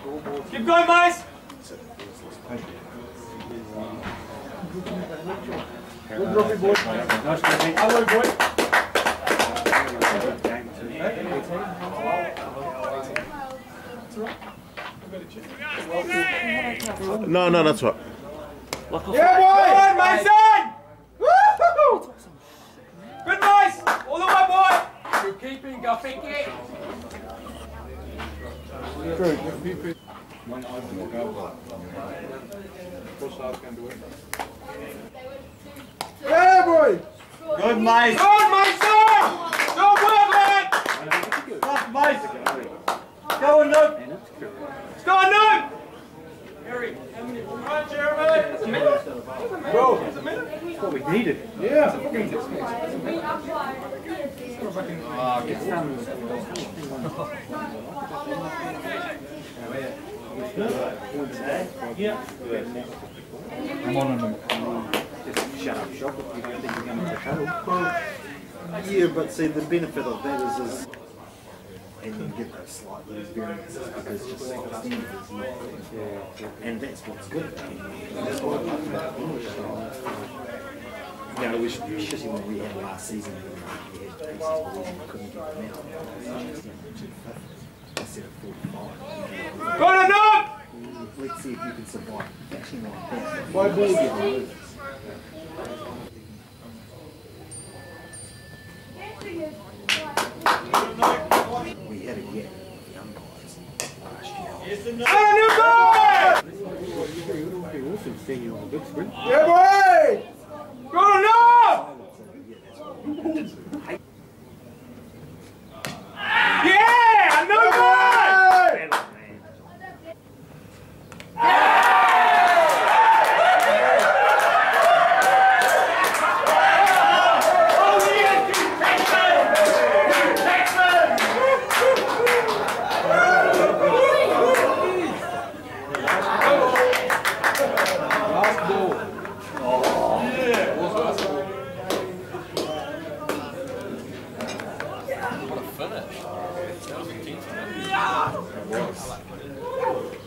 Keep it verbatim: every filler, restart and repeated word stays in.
Keep going, boys! Good trophy, boy. Nice trophy. Hello, boy. No, no, that's right. Yeah, boy! Come on, Mason! Woo! Good, boys! All the way, boy! Good keeping, go Pinky! Good. Yeah, boy! Good, Mason! Good, Mason! Good work, lad! Good, Mason! Go on, Luke! Go on, Luke! Harry, how many? Right, Jeremy! That's a minute. Bro, that's a minute. That's what we needed. Yeah. Ah, get some. Yeah. I'm on them. Just shut up shop if you don't think you're going to trouble. Yeah, but see, the benefit of that is, is and you get those slight little variances because just stock standard is not there. And that's what's good about it. That's what I like about English style. You know, it was shitty when we had last season and we had pieces where we couldn't get them out. Instead of forty-five. Got enough! Let's see if you can survive bashing like that. My ball. We had a gap with young guys last year. Awesome seeing you on the big screen. Yeah, boy! Good enough! Yeah! No good! Finish. That was a team finish. Yeah.